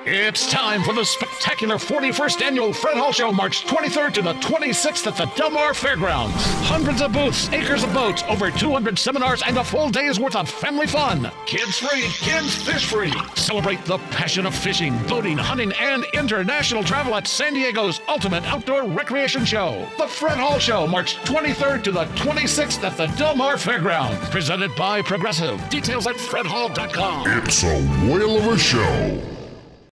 It's time for the spectacular 41st Annual Fred Hall Show, March 23rd to the 26th at the Del Mar Fairgrounds. Hundreds of booths, acres of boats, over 200 seminars, and a full day's worth of family fun. Kids free, kids fish free. Celebrate the passion of fishing, boating, hunting, and international travel at San Diego's ultimate outdoor recreation show. The Fred Hall Show, March 23rd to the 26th at the Del Mar Fairgrounds. Presented by Progressive. Details at fredhall.com. It's a whale of a show.